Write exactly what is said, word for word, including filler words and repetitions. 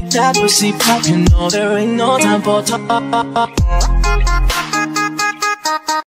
make that pussy pop. You know there ain't no time for talk.